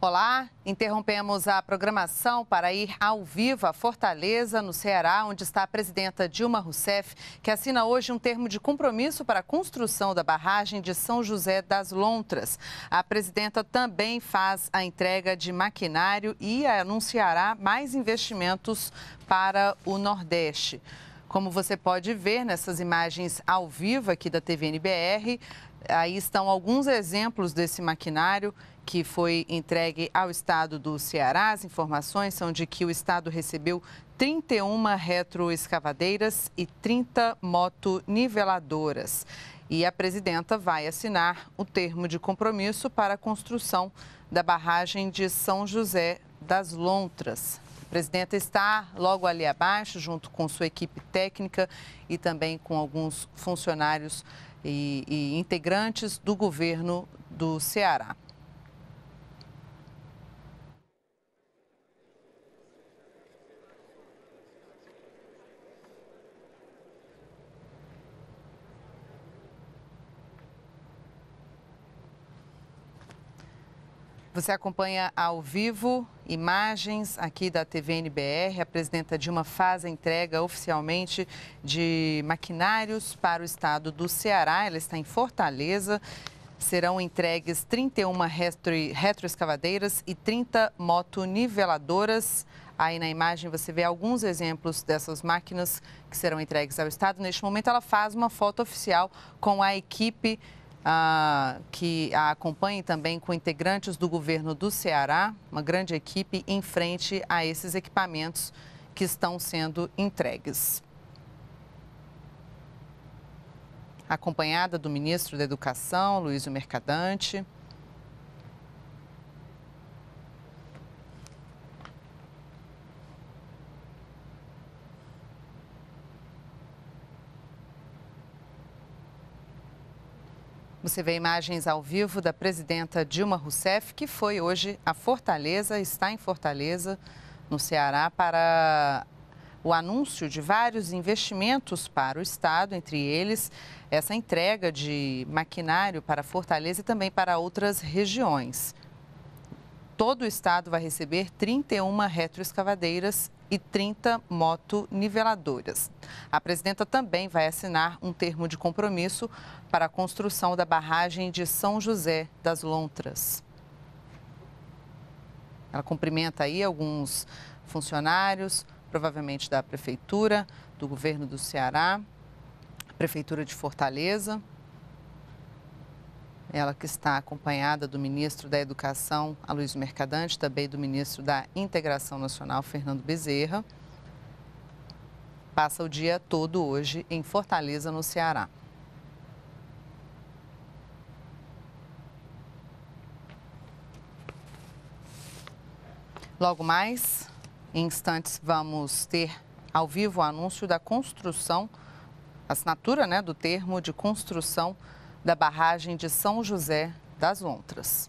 Olá, interrompemos a programação para ir ao vivo a Fortaleza, no Ceará, onde está a presidenta Dilma Rousseff, que assina hoje um termo de compromisso para a construção da barragem de São José das Lontras. A presidenta também faz a entrega de maquinário e anunciará mais investimentos para o Nordeste. Como você pode ver nessas imagens ao vivo aqui da TV NBR, aí estão alguns exemplos desse maquinário que foi entregue ao estado do Ceará. As informações são de que o estado recebeu 31 retroescavadeiras e 30 motoniveladoras. E a presidenta vai assinar o termo de compromisso para a construção da barragem de São José das Lontras. A presidenta está logo ali abaixo, junto com sua equipe técnica e também com alguns funcionários e integrantes do governo do Ceará. Você acompanha ao vivo imagens aqui da TV NBR. A presidenta Dilma faz a entrega oficialmente de maquinários para o estado do Ceará. Ela está em Fortaleza. Serão entregues 31 retroescavadeiras e 30 motoniveladoras. Aí na imagem você vê alguns exemplos dessas máquinas que serão entregues ao estado. Neste momento ela faz uma foto oficial com a equipe que a acompanhe também com integrantes do governo do Ceará, uma grande equipe em frente a esses equipamentos que estão sendo entregues. Acompanhada do ministro da Educação, Luiz Mercadante. Você vê imagens ao vivo da presidenta Dilma Rousseff, que foi hoje a Fortaleza, está em Fortaleza, no Ceará, para o anúncio de vários investimentos para o estado, entre eles essa entrega de maquinário para Fortaleza e também para outras regiões. Todo o estado vai receber 31 retroescavadeiras e 30 motoniveladoras. A presidenta também vai assinar um termo de compromisso para a construção da barragem de São José das Lontras. Ela cumprimenta aí alguns funcionários, provavelmente da Prefeitura, do Governo do Ceará, Prefeitura de Fortaleza. Ela que está acompanhada do ministro da Educação, Aloysio Mercadante, também do ministro da Integração Nacional, Fernando Bezerra. Passa o dia todo hoje em Fortaleza, no Ceará. Logo mais, em instantes, vamos ter ao vivo o anúncio da construção, assinatura, do termo de construção da barragem de São José das Lontras.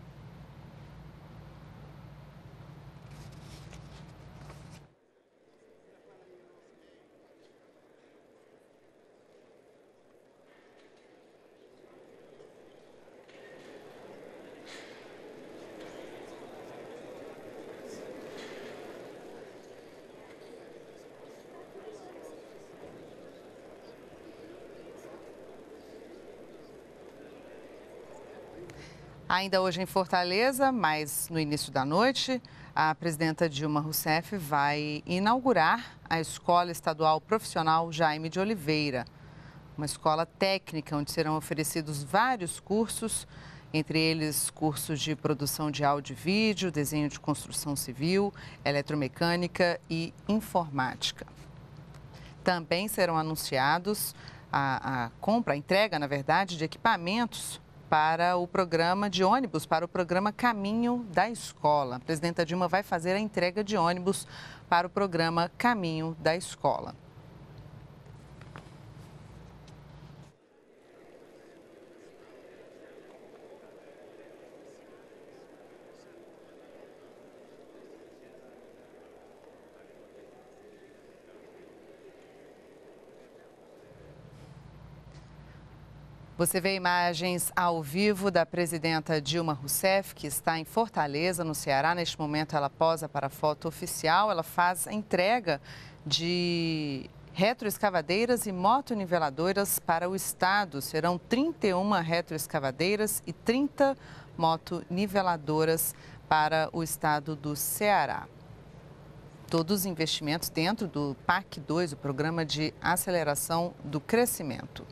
Ainda hoje em Fortaleza, mas no início da noite, a presidenta Dilma Rousseff vai inaugurar a Escola Estadual Profissional Jaime de Oliveira, uma escola técnica onde serão oferecidos vários cursos, entre eles cursos de produção de áudio e vídeo, desenho de construção civil, eletromecânica e informática. Também serão anunciados a entrega, na verdade, de equipamentos para o programa de ônibus, para o programa Caminho da Escola. A presidenta Dilma vai fazer a entrega de ônibus para o programa Caminho da Escola. Você vê imagens ao vivo da presidenta Dilma Rousseff, que está em Fortaleza, no Ceará. Neste momento, ela posa para a foto oficial. Ela faz a entrega de retroescavadeiras e motoniveladoras para o estado. Serão 31 retroescavadeiras e 30 motoniveladoras para o estado do Ceará. Todos os investimentos dentro do PAC 2, o Programa de Aceleração do Crescimento.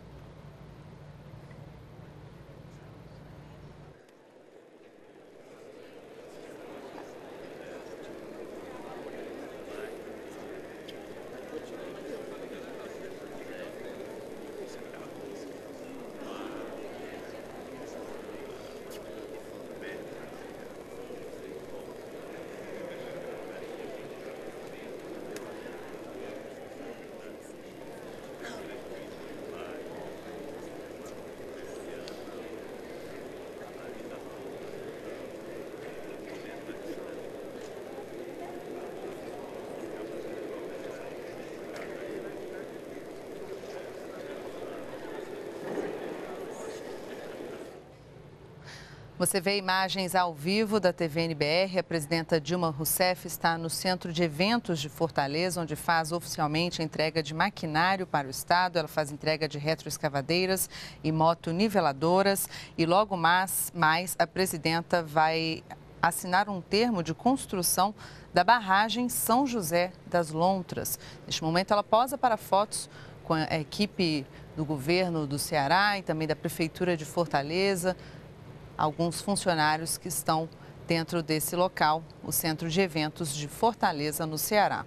Você vê imagens ao vivo da TV NBR. A presidenta Dilma Rousseff está no Centro de Eventos de Fortaleza, onde faz oficialmente a entrega de maquinário para o estado. Ela faz entrega de retroescavadeiras e motoniveladoras. E logo mais a presidenta vai assinar um termo de construção da barragem São José das Lontras. Neste momento, ela posa para fotos com a equipe do governo do Ceará e também da Prefeitura de Fortaleza. Alguns funcionários que estão dentro desse local, o Centro de Eventos de Fortaleza, no Ceará.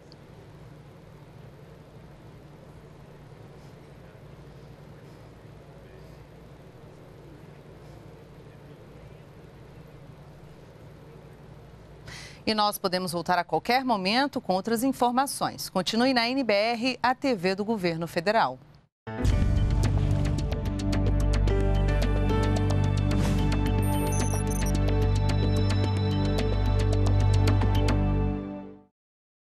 E nós podemos voltar a qualquer momento com outras informações. Continue na NBR, a TV do Governo Federal.